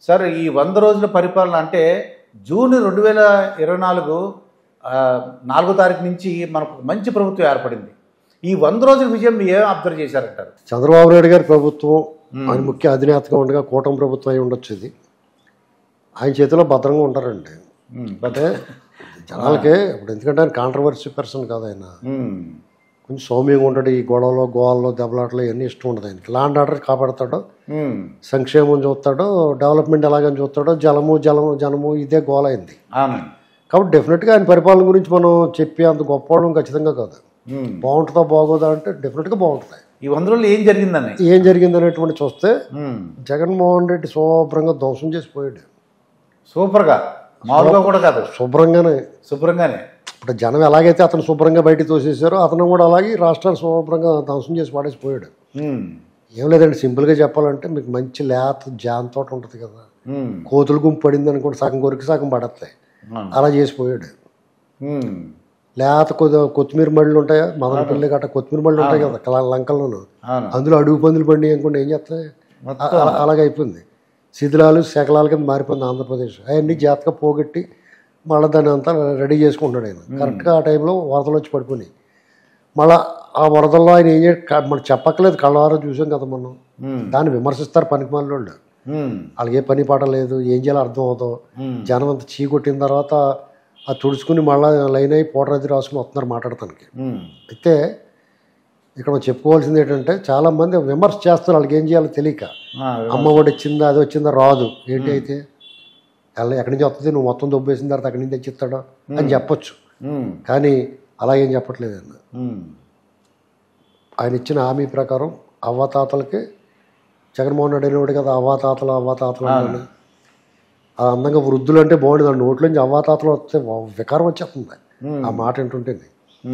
Sir ఈ 100 రోజుల పరిపాలన అంటే జూన్ 2024 4వ తారీఖు నుంచి మనకు మంచి ప్రభుత్వం ఏర్పడింది. ఈ 100 రోజుల విజయం మీరు ఏం అబ్జర్వ్ చేశారంటారు? చంద్రబాబు నాయుడు గారి ప్రభుత్వం ఆయన ముఖ్య అధినేతగా ఉండగా కూటమి ప్రభుత్వం అయి ఉండొచ్చు. ఇది ఆయన చేతిలో భద్రంగా ఉంటారండి. అంటే జనాలకే ఇప్పుడు ఎందుకంటే ఆయన కాంట్రవర్సీ పర్సన్ కాదు. ఆయన కొంచెం సౌమ్యంగా ఉంటాడు. ఈ గొడవలో గోవాల్లో దెబ్బలాటలో ఇవన్నీ ఇష్టం ఉండదు ఆయనకి. ల్యాండ్ ఆర్డర్ కాపాడతాడు, సంక్షేమం చూస్తాడు, డెవలప్మెంట్ ఎలాగని చూస్తాడో, జనము ఇదే గోల అయింది. కాబట్టి డెఫినెట్గా ఆయన పరిపాలన గురించి మనం చెప్పి అంత గొప్పవడం ఖచ్చితంగా కాదు. బాగుంటుందా బాగోదా అంటే డెఫినెట్గా బాగుంటుంది. ఈ 100 రోజులు ఏం జరిగిందనేటువంటి చూస్తే జగన్మోహన్ రెడ్డి శుభ్రంగా ధ్వంసం చేసిపోయాడు. సూపర్గా, మామూలుగా కూడా కాదు, శుభ్రంగానే. ఇప్పుడు జనం ఎలాగైతే అతను శుభ్రంగా బయటికి తోసేసారో అతను కూడా అలాగే రాష్ట్రాన్ని శుభ్రంగా ధ్వంసం చేసి పాడేసిపోయాడు. ఏం లేదండి, సింపుల్గా చెప్పాలంటే మీకు మంచి లేత జాన్ తోట ఉంటుంది కదా, కోతులు గుంపు పడింది అనుకోండి, సగం కొరికి సగం పడతాయి, అలా చేసిపోయాడు. లేత కొత్తిమీర మళ్ళీ ఉంటాయా, మదనపల్లి గట్ట కొత్తిమీర మళ్ళీ ఉంటాయి కదా లంకల్లోనూ, అందులో అడుగు పందులు పండి అనుకోండి ఏం చేస్తాయి, అలాగైపోయింది. శిథిలాలు శకలాల కింద మారిపోయింది ఆంధ్రప్రదేశ్. అవన్నీ జాగ్రత్తగా పోగొట్టి మళ్ళీ దాన్ని అంతా రెడీ చేసుకుంటున్నాడు ఆయన. కరెక్ట్గా ఆ టైంలో వరదలు వచ్చి పడిపోయినాయి. మళ్ళీ ఆ వరదల్లో ఆయన ఏం మనం చెప్పక్కలేదు, కళ్ళవారో చూసాం కదా మనం. దాన్ని విమర్శిస్తారు పనికిమాలిన వాళ్ళు. వాళ్ళకి ఏ పని పాట లేదు, ఏం చేయాలో అర్థం అవుతావు. జనం అంతా చీకొట్టిన తర్వాత అది తుడుచుకుని మళ్ళీ లైన్ అయ్యి పౌడర్ అది రాసుకుని వస్తున్నారు మాట్లాడటానికి. అయితే ఇక్కడ మనం చెప్పుకోవాల్సింది ఏంటంటే చాలామంది విమర్శ చేస్తారు, వాళ్ళకి ఏం చేయాలో తెలియక. అమ్మ ఒడి వచ్చిందా, అది వచ్చిందా, రాదు ఏంటి అయితే ఎక్కడి నుంచి వస్తుంది, నువ్వు మొత్తం దొబ్బేసిన తర్వాత అక్కడి నుంచి తెచ్చిస్తాడా అని చెప్పొచ్చు. కానీ అలా ఏం చెప్పట్లేదు ఆయన. ఆయన ఇచ్చిన హామీ ప్రకారం అవ్వాతాతలకి జగన్మోహన్ రెడ్డి అనేవాడు కదా, అవ్వాతాతలు అని ఆ అందంగా వృద్ధులు అంటే బాగుండేది. ఆ నోట్ల నుంచి అవ్వాతాతలు వస్తే వికారం వచ్చేస్తుంది ఆ మాట ఏంటుంటేనే.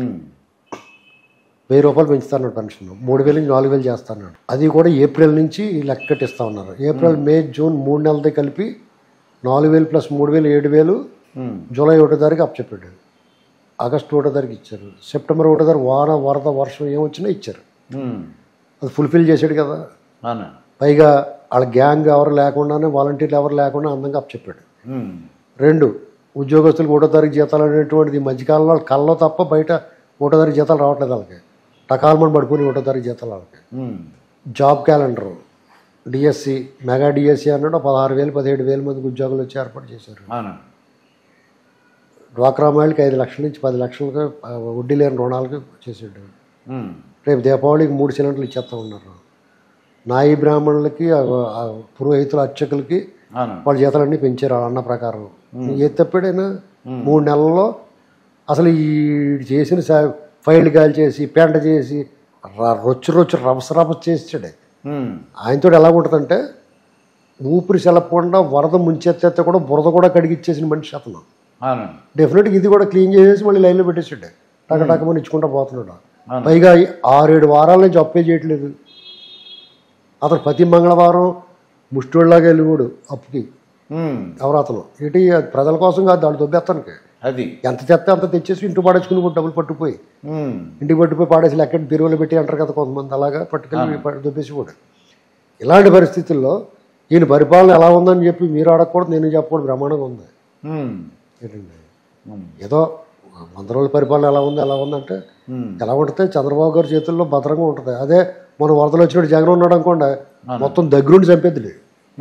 1000 రూపాయలు పెంచుతాన్నాడు పెన్షన్, 3000 నుంచి 4000 చేస్తాన్నాడు. అది కూడా ఏప్రిల్ నుంచి లెక్కటిస్తా ఉన్నారు. ఏప్రిల్, మే, జూన్ 3 నెలలతో కలిపి 4000 ప్లస్ 3000 7000 జూలై 1వ తారీఖు అప్పచెప్పాడు. ఆగస్టు 1వ తారీఖు ఇచ్చారు. సెప్టెంబర్ 1వ తారీఖు వాన వరద వర్షం ఏమొచ్చినా ఇచ్చారు. అది ఫుల్ఫిల్ చేశాడు కదా. పైగా వాళ్ళ గ్యాంగ్ ఎవరు లేకుండానే, వాలంటీర్లు ఎవరు లేకుండా అందంగా అప్పచెప్పాడు. 2 ఉద్యోగస్తులకు 1వ తారీఖు జీతాలు అనేటువంటిది ఈ మధ్యకాలంలో కళ్ళలో తప్ప బయట 1వ తారీఖు జీతాలు రావట్లేదు వాళ్ళకి. టకాల్మని పడిపోయి 1వ తారీఖు జీతాలు వాళ్ళకి. Job calendar, DSC, mega DSC అన్నాడు 16,000 17,000 మందికి ఉద్యోగాలు వచ్చి ఏర్పాటు చేశారు. డ్వాక్రా మహిళకి 5 లక్షల నుంచి 10 లక్షలకు వడ్డీ లేని రుణాలకు చేసాడు. రేపు దీపావళికి 3 సిలిండర్లు ఇచ్చేస్తా ఉన్నారు. నాయి బ్రాహ్మణులకి, పురోహితుల అర్చకులకి వాళ్ళ జీతాలన్నీ పెంచారు అన్న ప్రకారం. ఏది తప్పాడైనా 3 నెలల్లో అసలు ఈ చేసిన ఫైళ్ళు గాలి చేసి పెంట చేసి రొచ్చు రభస చేసాడే. ఆయనతో ఎలా ఉంటుందంటే ఊపిరి సెలపకుండా వరద ముంచెత్తే కూడా బురద కూడా కడిగిచ్చేసిన మనిషి అతను. డెఫినెట్గా ఇది కూడా క్లీన్ చేసేసి మళ్ళీ లైన్లో పెట్టేసాడు. టకటకమని ఇచ్చుకుంటూ పోతున్నాడు. పైగా 6-7 వారాల నుంచి అప్పే చేయట్లేదు. అతను ప్రతి మంగళవారం ముష్టోళ్ళలాగా వెళ్ళిపోడు అప్పుకి. ఎవరు అతను ఏంటి, ప్రజల కోసం కాదు, దాడు దొబ్బేస్తానికి. అది ఎంత చెత్త అంత తెచ్చేసి ఇంటికి పడేసుకుని డబ్బులు పట్టుకుపోయి ఇంటికి పట్టుకుపోయి పాడేసి లెక్క బీరువాలో పెట్టి అంటారు కదా కొంతమంది, అలాగా పట్టుకెళ్ళి దొబ్బేసి కూడా. ఇలాంటి పరిస్థితుల్లో ఈయన పరిపాలన ఎలా ఉందని చెప్పి మీరు అడగకూడదు, నేను చెప్పకూడదు, బ్రహ్మాండంగా ఉంది. ఏంటండి ఏదో 100 రోజుల పరిపాలన ఎలా ఉందంటే ఎలా ఉంటుంది, చంద్రబాబు గారి చేతుల్లో భద్రంగా ఉంటుంది. అదే మన వరదలు వచ్చినట్టు జగన్ ఉన్నాడు అనుకోండి, మొత్తం దగ్గరుండి చంపేద్దులే.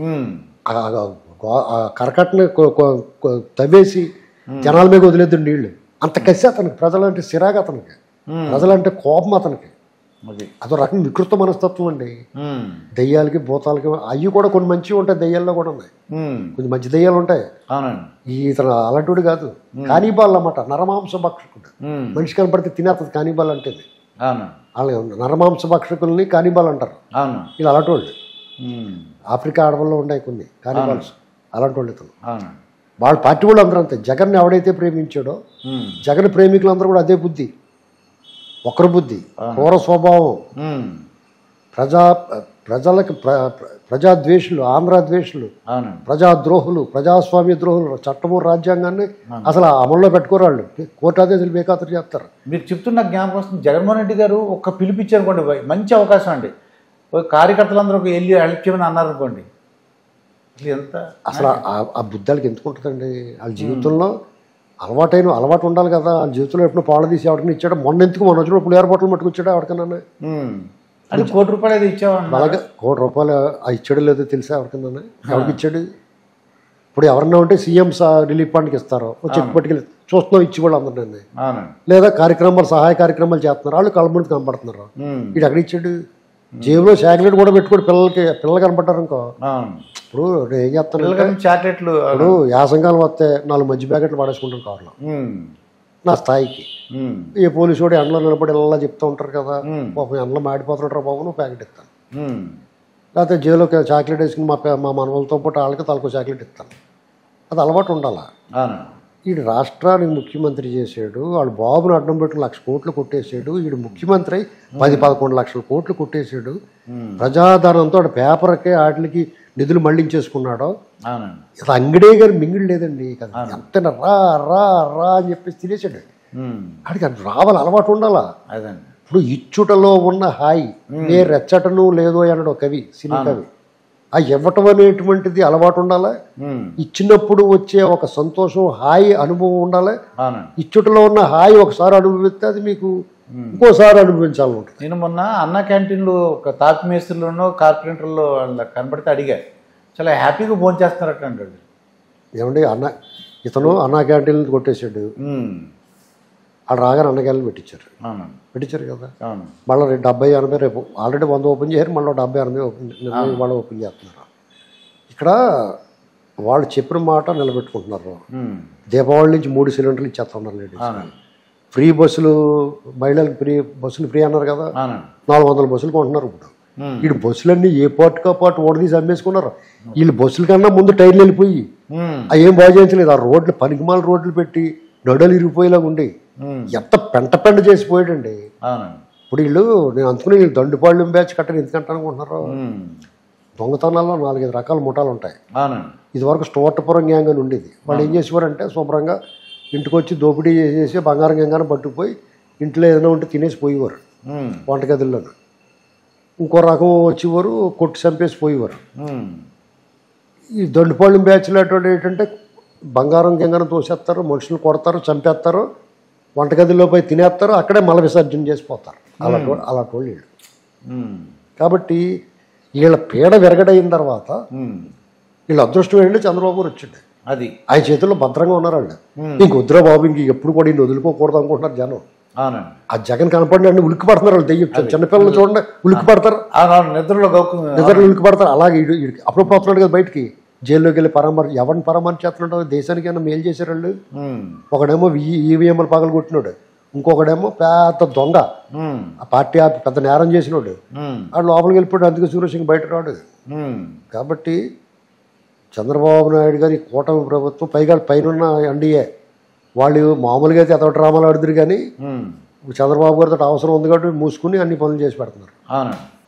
కరకట్టని తవ్వేసి జనాల మీద వదిలేద్దు నీళ్ళు. అంత కసి అతనికి, ప్రజలంటే సిరాగా అతనికి, ప్రజలంటే కోపం అతనికి. అదో రకం వికృత మనస్తత్వం అండి. దెయ్యాలకి భూతాలకి అవి కూడా కొన్ని మంచివి ఉంటాయి, దెయ్యాల్లో కూడా ఉన్నాయి, కొంచెం మంచి దెయ్యాలు ఉంటాయి. ఇతను అలాంటి కాదు, కానీబాల్ అన్నమాట, నరమాంస భక్షకుడు. మనిషి కనపడితే తినేస్తుంది కానీబాల్ అంటే. వాళ్ళ నరమాంస భక్షకుల్ని కానీబాల్ అంటారు. వీళ్ళు అలాంటి వాళ్ళు. ఆఫ్రికా అడవుల్లో ఉన్నాయి కొన్ని కానీబాల్స్, అలాంటి వాళ్ళు ఇతను. వాళ్ళ పార్టీ వాళ్ళు అందరూ అంతే. జగన్ ఎవడైతే ప్రేమించాడో జగన్ ప్రేమికులందరూ కూడా అదే బుద్ధి, ఒకరి బుద్ధి, క్రూర స్వభావం, ప్రజలకి ప్రజాద్వేషులు, ఆంధ్రద్వేషులు, ప్రజాద్రోహులు, ప్రజాస్వామ్య ద్రోహులు. చట్టము రాజ్యాంగాన్ని అసలు అమల్లో పెట్టుకోరాళ్ళు, కోర్టు ఆదేశాలు బేఖాతరు చేస్తారు. మీరు చెప్తున్న జ్ఞాపకం వస్తుంది, జగన్మోహన్ రెడ్డి గారు ఒక్క పిలిపించారనుకోండి, మంచి అవకాశం అండి. కార్యకర్తలందరూ వెళ్ళి హెల్ప్ చేయమని అన్నారు అనుకోండి, ఎంత అసలు ఆ బుద్ధాలకి ఎందుకు ఉంటుందండి వాళ్ళ జీవితంలో అలవాటు ఉండాలి కదా. వాళ్ళ జీవితంలో ఎప్పుడు పాలు తీసి ఎవరికైనా ఇచ్చాడు. మొన్న ఎందుకు మొన్న వచ్చిన పులిహార బాటలు పట్టుకొచ్చాడు ఎవరికైనా. అది ₹1,00,00,000 ఏదో ఇచ్చావా? అలాగే ₹1,00,00,000 ఇచ్చాడు లేదో తెలుసా ఎవరికైనా? ఎవరికి ఇచ్చాడు? ఇప్పుడు ఎవరన్నా ఉంటే సీఎం రిలీఫ్ ఫండ్కి ఇస్తారు, చెక్ పట్టుకెళ్ళి చూస్తున్నాం ఇచ్చి కూడా అందరినీ. లేదా సహాయ కార్యక్రమాలు చేస్తున్నారు, వాళ్ళు కళ్ళ ముందు కనపడుతున్నారు. ఇది ఎక్కడ ఇచ్చాడు? జేబులో చాక్లెట్ కూడా పెట్టుకోడు పిల్లలు కనపడ్డారు అనుకో. ఇప్పుడు నేను ఏం చేస్తాను, చాక్లెట్లు ఇప్పుడు యాసంకాలం వస్తే 4 మధ్య ప్యాకెట్లు పడేసుకుంటాను కారులో నా స్థాయికి. ఈ పోలీసు వాడు ఎండలో నిలబడి ఇలా చెప్తూ ఉంటారు కదా, పాపం ఎండలో మాడిపోతుంటారు బాబు, నువ్వు ప్యాకెట్ ఇస్తాను. లేకపోతే జేబులో చాక్లెట్ వేసుకుని మా మనవలతో పాటు వాళ్ళకి తలకు చాక్లెట్ ఇస్తాను. అది అలవాటు ఉండాలా. ఈ రాష్ట్రానికి ముఖ్యమంత్రి చేసాడు, వాడు బాబును అడ్డం పెట్టుకుని 1,00,000 కోట్లు కొట్టేసాడు. వీడు ముఖ్యమంత్రి అయి 10-11 లక్షల కోట్లు కొట్టేసాడు. ప్రజాధనంతో వాడు పేపర్కే వాటికి నిధులు మళ్లించేసుకున్నాడు. అసలు అంగడే గారు మింగిడి లేదండి. ఎంత రా రా రా అని చెప్పేసి తినేసాడు. వాడికి అది రావాలి, అలవాటు ఉండాలా. ఇప్పుడు ఇచ్చుటలో ఉన్న హాయి నే రెచ్చటను లేదో అన్నాడు కవి, సినీ కవి. ఆ ఇవ్వటం అనేటువంటిది అలవాటు ఉండాలి. ఇచ్చినప్పుడు వచ్చే ఒక సంతోషం, హాయి అనుభవం ఉండాలి. ఇచ్చుటలో ఉన్న హాయి ఒకసారి అనుభవిస్తే అది మీకు ఇంకోసారి అనుభవించాలని ఉంటుంది. నేను మొన్న అన్న క్యాంటీన్లో ఒక తాపి మేస్త్రులను కార్పెంటర్లో వాళ్ళకి కనబడితే అడిగా, చాలా హ్యాపీగా భోజనం చేస్తున్నారట అంటాడు. ఏమండి ఇతను అన్న క్యాంటీన్ కొట్టేశాడు, వాళ్ళు రాగానే అన్న క్యాంటీన్ పెట్టించారు కదా. మళ్ళీ 70-80 రేపు ఆల్రెడీ 100 ఓపెన్ చేశారు, మళ్ళీ 70-80 ఓపెన్ చేస్తున్నారు. ఇక్కడ వాళ్ళు చెప్పిన మాట నిలబెట్టుకుంటున్నారు. దీపావళి నుంచి 3 సిలిండర్లు ఇచ్చేస్తున్నారు లేడీస్. ఫ్రీ బస్సులు, మహిళలకు బస్సులు ఫ్రీ అన్నారు కదా, 400 బస్సులు కొంటున్నారు. ఇప్పుడు వీడు బస్సులన్నీ ఏ పాటుకో పాటు ఓడదీసి అమ్మేసుకున్నారు. వీళ్ళు బస్సుల కన్నా ముందు టైర్లు వెళ్ళిపోయి అవి ఏం బాగు చేయించలేదు. ఆ రోడ్లు పనికిమాల రోడ్లు పెట్టి నడలు ఇరిగిపోయేలాగా ఉండి ఎంత పెంట చేసిపోయాడండి. ఇప్పుడు నేను అందుకుని వీళ్ళు దండుపాళ్ళు బ్యాచ్ కట్టని ఎందుకంటే అనుకుంటున్నారు. దొంగతనాల్లో 4-5 రకాల ముఠాలు ఉంటాయి. ఇదివరకు స్టోటపురం గ్యాంగ్ అని ఉండేది. వాళ్ళు ఏం చేసేవారంటే శుభ్రంగా ఇంటికి వచ్చి దోపిడీ చేసి బంగారం గంగారం పట్టుకుపోయి ఇంట్లో ఏదైనా ఉంటే తినేసి పోయేవారు వంటగదుల్లోనూ. ఇంకో రకం వచ్చేవారు కొట్టి చంపేసి పోయేవారు. ఈ దండుపాళ్ళు బ్యాచ్లు అటువంటి ఏంటంటే బంగారం గంగారం తోసేస్తారు, మనుషులు కొడతారు, చంపేస్తారు, వంటగదిలో పోయి తినేస్తారు, అక్కడే మల విసర్జన చేసిపోతారు. అలాంటి వాళ్ళు వీళ్ళు. కాబట్టి వీళ్ళ పీడ విరగడైన తర్వాత వీళ్ళ అదృష్టం ఏంటంటే చంద్రబాబు గారు వచ్చిండు. అది ఆయన చేతుల్లో భద్రంగా ఉన్నారు వాళ్ళు. ఇంక వద్దురా బాబు, ఇంక ఎప్పుడు కూడా ఈయన వదులుకోకూడదు అనుకుంటున్నారు జనం. ఆ జగన్ కనపడిన ఉలిక్కి పడుతున్నారు వాళ్ళు. దెయ్యం చిన్నపిల్లలు చూడండి ఉలిక్కి పడతారు, నిద్రలో ఉలిక్కి పడతారు. అలాగే అప్పుడు పోతున్నాడు కదా బయటికి, జైల్లోకి వెళ్ళి ఎవరిని పరామర్శ చేస్తున్నాడు. దేశానికైనా మేలు చేశారు వాళ్ళు. ఒకడేమో ఈవీఎంలు పగలు కొట్టినాడు, ఇంకొకడేమో పెద్ద దొంగ, ఆ పార్టీ పెద్ద నేరం చేసినాడు. వాడు లోపలికి వెళ్ళిపోయాడు. అందుకే సురేష్ ఇంక బయట రాడు. కాబట్టి చంద్రబాబు నాయుడు గారి కూటమి ప్రభుత్వం, పైగా పైన ఎన్డీఏ వాళ్ళు మామూలుగా అయితే అతడు డ్రామాలు ఆడుతురు, కానీ చంద్రబాబు గారితో అవసరం ఉంది కాబట్టి మూసుకుని అన్ని పనులు చేసి పెడుతున్నారు.